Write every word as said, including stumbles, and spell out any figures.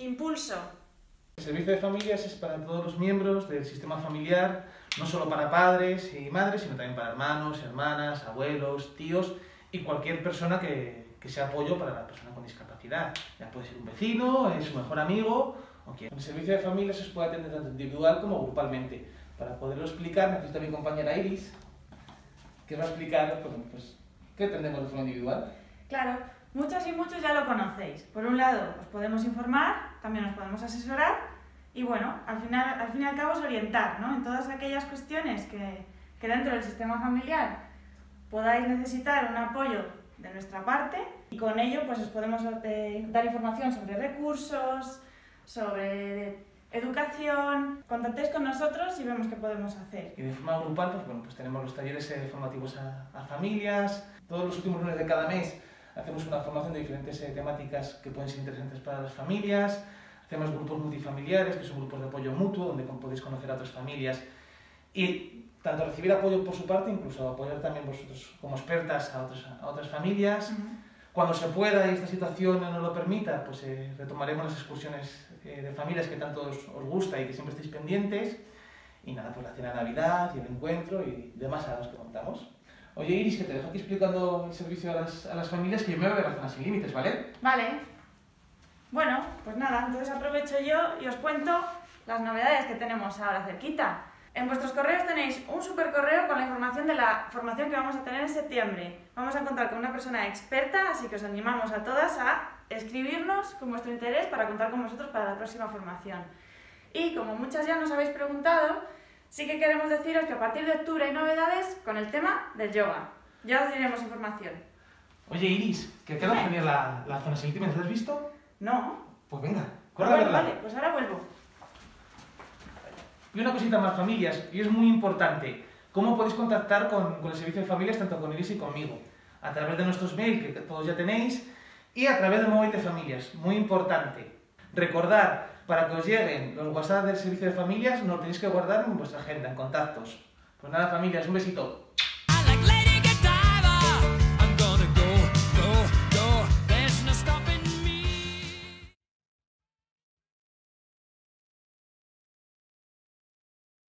impulso. El servicio de familias es para todos los miembros del sistema familiar, no solo para padres y madres, sino también para hermanos, hermanas, abuelos, tíos y cualquier persona que, que sea apoyo para la persona con discapacidad. Ya puede ser un vecino, es su mejor amigo o quien. El servicio de familias se puede atender tanto individual como grupalmente. Para poderlo explicar, necesito a mi compañera Iris, que va a explicar pues, pues, qué atendemos de forma individual. Claro, muchos y muchos ya lo conocéis. Por un lado, os podemos informar, también os podemos asesorar y bueno, al, final, al fin y al cabo es orientar, ¿no? En todas aquellas cuestiones que, que dentro del sistema familiar podáis necesitar un apoyo de nuestra parte y con ello pues os podemos eh, dar información sobre recursos, sobre educación. Contactéis con nosotros y vemos qué podemos hacer. Y de forma grupal, pues bueno, pues tenemos los talleres eh, formativos a, a familias. Todos los últimos lunes de cada mes hacemos una formación de diferentes eh, temáticas que pueden ser interesantes para las familias. Hacemos grupos multifamiliares, que son grupos de apoyo mutuo, donde podéis conocer a otras familias y tanto recibir apoyo por su parte, incluso apoyar también vosotros como expertas a otras, a otras familias. Uh-huh. Cuando se pueda y esta situación nos lo permita, pues eh, retomaremos las excursiones eh, de familias que tanto os, os gusta y que siempre estéis pendientes. Y nada, pues la cena de Navidad y el encuentro y demás a los que contamos. Oye Iris, que te dejo aquí explicando el servicio a las, a las familias, que yo me voy a ver a la zona sin límites, ¿vale? Vale. Bueno, pues nada, entonces aprovecho yo y os cuento las novedades que tenemos ahora cerquita. En vuestros correos tenéis un super correo con la información de la formación que vamos a tener en septiembre. Vamos a contar con una persona experta, así que os animamos a todas a escribirnos con vuestro interés para contar con vosotros para la próxima formación. Y como muchas ya nos habéis preguntado, sí que queremos deciros que a partir de octubre hay novedades con el tema del yoga. Ya os diremos información. Oye Iris, que queda genial la, la zona sin límites, ¿la has visto? No. Pues venga, corre Ah, a bueno, verla. vale, pues ahora vuelvo. Y una cosita más, familias, y es muy importante, ¿cómo podéis contactar con, con el servicio de familias, tanto con Iris y conmigo? A través de nuestros mails, que todos ya tenéis, y a través del móvil de familias, muy importante. Recordad, para que os lleguen los WhatsApp del servicio de familias, nos lo tenéis que guardar en vuestra agenda, en contactos. Pues nada, familias, un besito.